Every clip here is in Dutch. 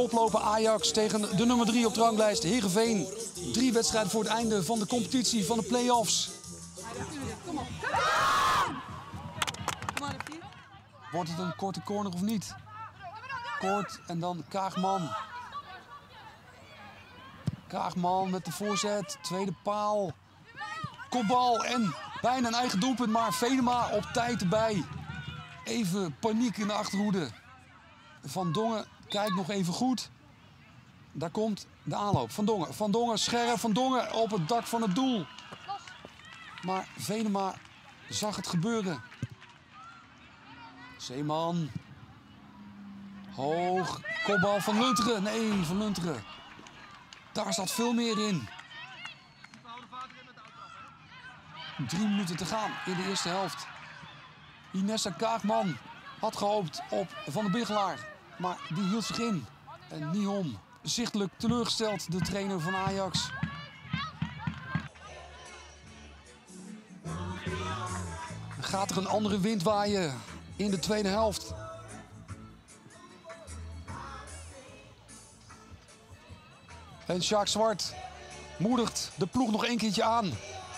Koploper Ajax tegen de nummer 3 op de ranglijst, Heerenveen. 3 wedstrijden voor het einde van de competitie van de play-offs. Kom op. Wordt het een korte corner of niet? Kort en dan Kaagman. Kaagman met de voorzet, tweede paal. Kopbal en bijna een eigen doelpunt, maar Venema op tijd erbij. Even paniek in de achterhoede. Van Dongen kijkt nog even goed. Daar komt de aanloop. Van Dongen scherp. Van Dongen op het dak van het doel. Maar Venema zag het gebeuren. Zeeman. Hoog. Kopbal van Lunteren. Nee, van Lunteren. Daar zat veel meer in. 3 minuten te gaan in de eerste helft. Inessa Kaagman had gehoopt op Van der Biggelaar. Maar die hield zich in. En Nihom zichtelijk teleurgesteld, de trainer van Ajax. Gaat er een andere wind waaien in de tweede helft. En Sjaak Zwart moedigt de ploeg nog 1 keertje aan.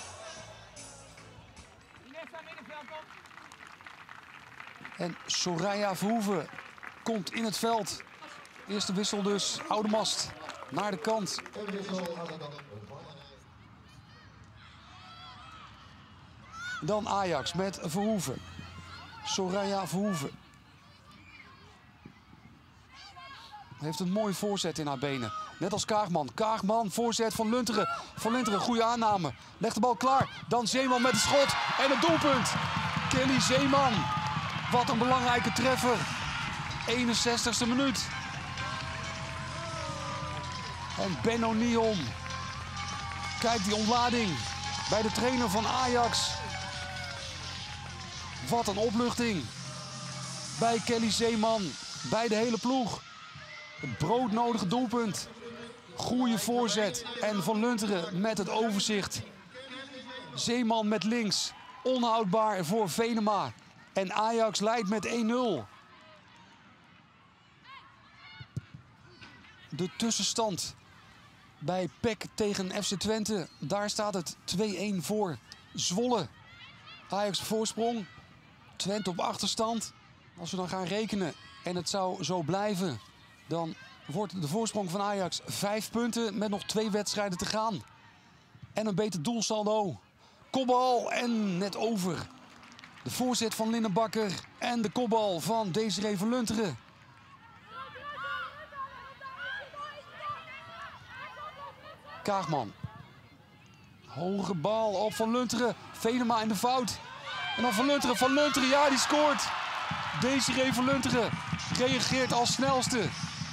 En Soraya Verhoeven komt in het veld. Eerste wissel dus, Oudemast naar de kant. Dan Ajax met Verhoeven. Soraya Verhoeven. Heeft een mooie voorzet in haar benen. Net als Kaagman. Kaagman, voorzet van Lunteren. Van Lunteren, goede aanname. Legt de bal klaar. Dan Zeeman met het schot. En het doelpunt. Kelly Zeeman. Wat een belangrijke treffer. 61e minuut. En Benno Nihom. Kijk die ontlading bij de trainer van Ajax. Wat een opluchting. Bij Kelly Zeeman. Bij de hele ploeg. Het broodnodige doelpunt. Goede voorzet. En Van Lunteren met het overzicht. Zeeman met links. Onhoudbaar voor Venema. En Ajax leidt met 1-0. De tussenstand bij PEC tegen FC Twente. Daar staat het 2-1 voor Zwolle. Ajax voorsprong. Twente op achterstand. Als we dan gaan rekenen en het zou zo blijven, dan wordt de voorsprong van Ajax 5 punten met nog 2 wedstrijden te gaan. En een beter doelsaldo. Kopbal en net over. De voorzet van Linnenbakker en de kopbal van Desiree van Lunteren. Kaagman. Hoge bal op Van Lunteren. Venema in de fout. En dan Van Lunteren. Van Lunteren, ja, die scoort. Desiree van Lunteren reageert als snelste.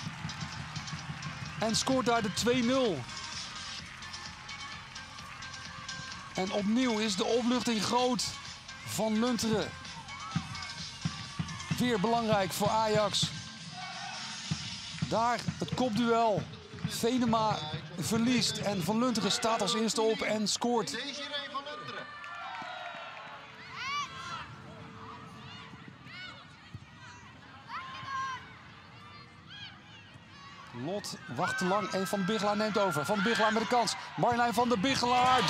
En scoort daar de 2-0. En opnieuw is de opluchting groot van Lunteren. Weer belangrijk voor Ajax. Daar het kopduel. Venema verliest en Van Lunteren staat als eerste op en scoort. Lot wacht te lang en Van der Biggelaar neemt over. Van der Biggelaar met de kans. Marjolein van der Biggelaar, 3-0.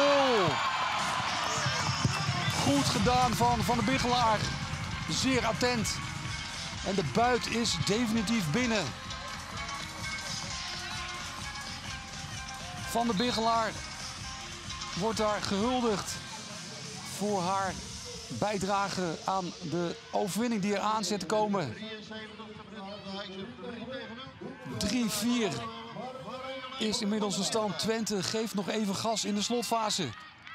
Goed gedaan van Van der Biggelaar. Zeer attent. En de buit is definitief binnen. Van der Biggelaar wordt daar gehuldigd voor haar bijdrage aan de overwinning die eraan zit te komen. 3-4 is inmiddels de stand. Twente geeft nog even gas in de slotfase.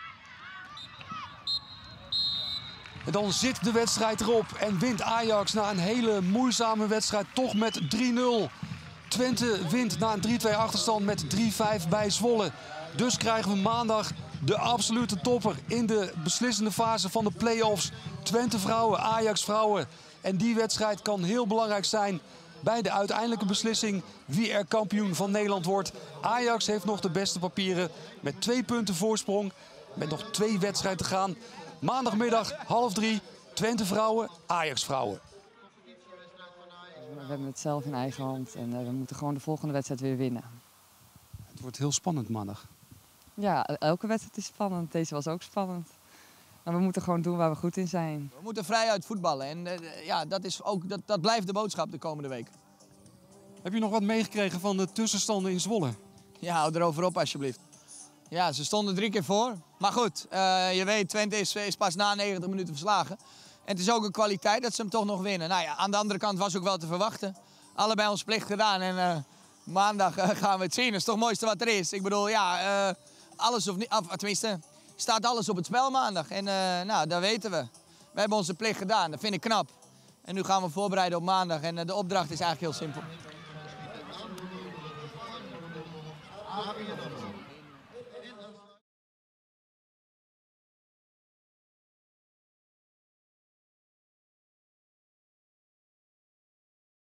En dan zit de wedstrijd erop en wint Ajax na een hele moeizame wedstrijd toch met 3-0. Twente wint na een 3-2 achterstand met 3-5 bij Zwolle. Dus krijgen we maandag de absolute topper in de beslissende fase van de play-offs. Twente vrouwen, Ajax vrouwen. En die wedstrijd kan heel belangrijk zijn bij de uiteindelijke beslissing wie er kampioen van Nederland wordt. Ajax heeft nog de beste papieren met 2 punten voorsprong. Met nog 2 wedstrijden te gaan. Maandagmiddag 14:30, Twente vrouwen, Ajax vrouwen. hebben het zelf in eigen hand en we moeten gewoon de volgende wedstrijd weer winnen. Het wordt heel spannend maandag. Ja, elke wedstrijd is spannend. Deze was ook spannend. Maar we moeten gewoon doen waar we goed in zijn. We moeten vrijuit voetballen en ja, dat blijft de boodschap de komende week. Heb je nog wat meegekregen van de tussenstanden in Zwolle? Ja, hou erover op alsjeblieft. Ja, ze stonden 3 keer voor. Maar goed, je weet, Twente is pas na 90 minuten verslagen. En het is ook een kwaliteit dat ze hem toch nog winnen. Nou ja, aan de andere kant was ook wel te verwachten. Allebei ons plicht gedaan en maandag gaan we het zien. Dat is toch het mooiste wat er is. Ik bedoel, ja, alles of niet, tenminste, staat alles op het spel maandag. En nou, dat weten we. We hebben onze plicht gedaan, dat vind ik knap. En nu gaan we voorbereiden op maandag en de opdracht is eigenlijk heel simpel.